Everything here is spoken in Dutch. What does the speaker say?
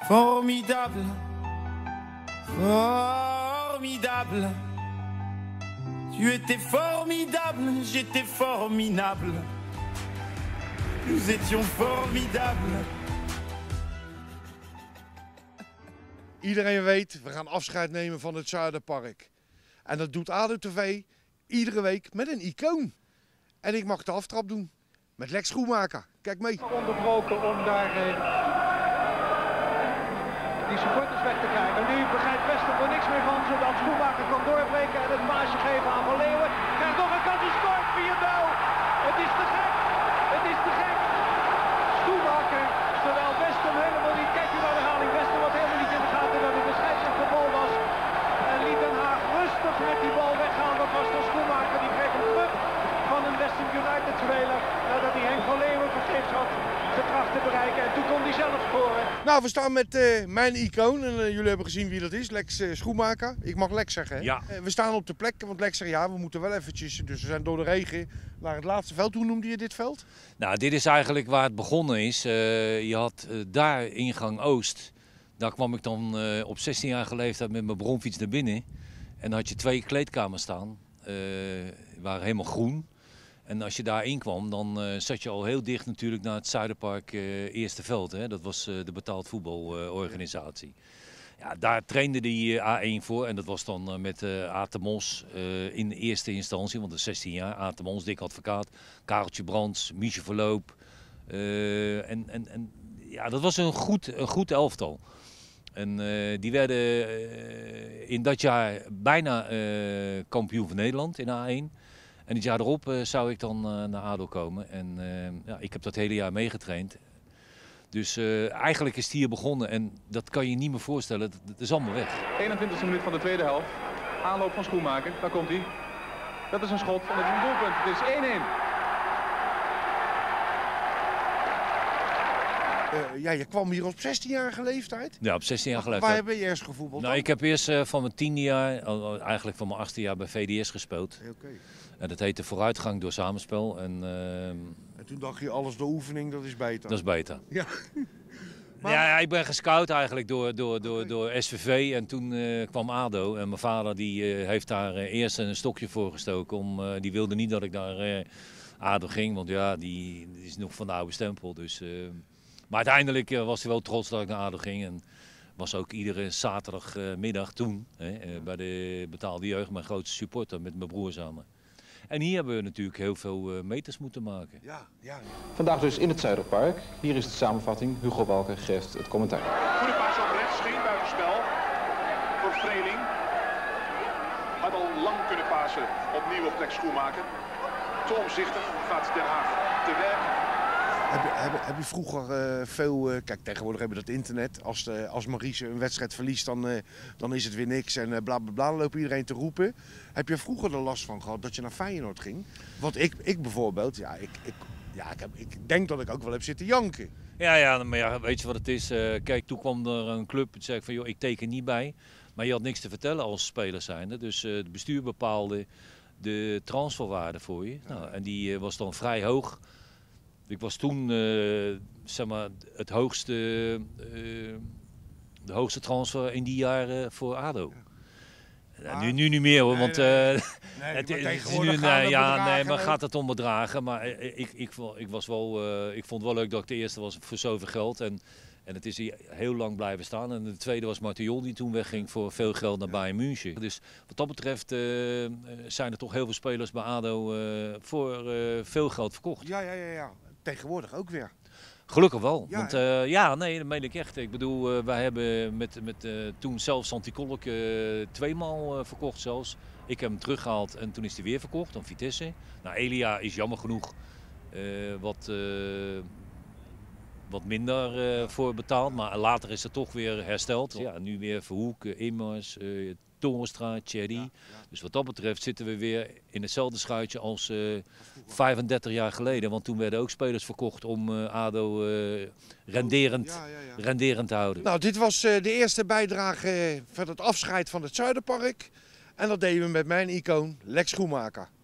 Formidable, formidable. Tu étais formidable, j'étais formidable. Nous étions formidables. Iedereen weet, we gaan afscheid nemen van het Zuiderpark. En dat doet ADO TV iedere week met een icoon. En ik mag de aftrap doen met Lex Schoenmaker. Kijk mee. Onderbroken om daar die supporters weg te krijgen. Nu begrijpt Westen er niks meer van, zodat Schoenmaker kan doorbreken en het paasje geven aan Van Leeuwen. Krijgt nog een kans, hij scoort 4-0. Het is te gek. Het is te gek. Schoenmaker, terwijl Westen helemaal niet, kijk u naar de herhaling, Westen wat helemaal niet in de gaten dat het een scheidsrechter bal was. En liet Den Haag rustig met die bal weggaan. Dat was door Schoenmaker, die kreeg een terug van een Western United speler. Nadat hij Henk van Leeuwen vergeefs had getracht te bereiken. En toen kon hij zelf scoren. Nou, we staan met mijn icoon. En jullie hebben gezien wie dat is. Lex Schoenmaker. Ik mag Lex zeggen, hè? Ja. We staan op de plek, want Lex zegt ja, we moeten wel eventjes. Dus we zijn door de regen naar het laatste veld. Hoe noemde je dit veld? Nou, dit is eigenlijk waar het begonnen is. Je had daar ingang Oost. Daar kwam ik dan op 16-jarige leeftijd met mijn bromfiets naar binnen. En dan had je 2 kleedkamers staan. Waren helemaal groen. En als je daarin kwam, dan zat je al heel dicht natuurlijk naar het Zuiderpark Eerste Veld. Hè? Dat was de betaald voetbalorganisatie. Ja, daar trainde die A1 voor. En dat was dan met Aad Mos in de eerste instantie. Want dat is 16 jaar. Aad Mos, Dick Advocaat, Kareltje Brands, Michel Verloop. Ja, dat was een goed elftal. En die werden in dat jaar bijna kampioen van Nederland in A1. En het jaar erop zou ik dan naar ADO komen. En ja, ik heb dat hele jaar meegetraind. Dus eigenlijk is het hier begonnen en dat kan je niet meer voorstellen. Dat is allemaal weg. 21e minuut van de tweede helft. Aanloop van Schoenmaker. Daar komt hij. Dat is een schot van het doelpunt. Het is 1-1. Ja, je kwam hier op 16-jarige leeftijd. Ja, op 16-jarige leeftijd. Waar ben je eerst gevoetbald? Nou, ik heb eerst van mijn 10e jaar, eigenlijk van mijn 8e jaar bij VDS gespeeld. Okay. En dat heette vooruitgang door samenspel. En toen dacht je, alles door oefening, dat is beter. Dat is beter. Ja. Maar... Ja, ik ben gescout eigenlijk door SVV en toen kwam ADO. En mijn vader die heeft daar eerst een stokje voor gestoken. Die wilde niet dat ik naar ADO ging, want ja, die is nog van de oude stempel. Dus, maar uiteindelijk was hij wel trots dat ik naar ADO ging. En was ook iedere zaterdagmiddag toen bij de betaalde jeugd mijn grootste supporter met mijn broer samen. En hier hebben we natuurlijk heel veel meters moeten maken. Ja. Vandaag dus in het Zuiderpark. Hier is de samenvatting. Hugo Walker geeft het commentaar. Goede paas op rechts, geen buitenspel voor Vreeling. Had al lang kunnen pasen, opnieuw op Lex Schoenmaker. Te omzichtig gaat Den Haag te werk. Heb je vroeger veel... kijk, tegenwoordig hebben we dat internet. Als Maurice een wedstrijd verliest, dan is het weer niks. En bla bla bla, dan loopt iedereen te roepen. Heb je vroeger er last van gehad dat je naar Feyenoord ging? Want ik bijvoorbeeld, ik denk dat ik ook wel heb zitten janken. Ja, maar ja, weet je wat het is? Kijk, toen kwam er een club en zei van, joh, ik teken niet bij. Maar je had niks te vertellen als speler zijnde. Dus het bestuur bepaalde de transferwaarde voor je. Nou, en die was dan vrij hoog. Ik was toen zeg maar de hoogste transfer in die jaren voor ADO. Ja, nu niet meer hoor, want het is nu, maar gaat het om bedragen. Maar ik vond het wel leuk dat ik de eerste was voor zoveel geld. En het is hier heel lang blijven staan. En de tweede was Martial die toen wegging voor veel geld naar Bayern München. Dus wat dat betreft zijn er toch heel veel spelers bij ADO voor veel geld verkocht. Ja. Tegenwoordig ook weer. Gelukkig wel. Ja, want dat meen ik echt. Ik bedoel, wij hebben met toen zelfs Santi Kolk 2 maal verkocht zelfs. Ik heb hem teruggehaald en toen is hij weer verkocht aan Vitesse. Nou, Elia is jammer genoeg wat minder voor betaald, maar later is het toch weer hersteld. Ja, nu weer Verhoek, Immers, Toornstra, Thierry. Ja. Dus wat dat betreft zitten we weer in hetzelfde schuitje als 35 jaar geleden. Want toen werden ook spelers verkocht om ADO renderend te houden. Nou, dit was de eerste bijdrage van het afscheid van het Zuiderpark. En dat deden we met mijn icoon Lex Schoenmaker.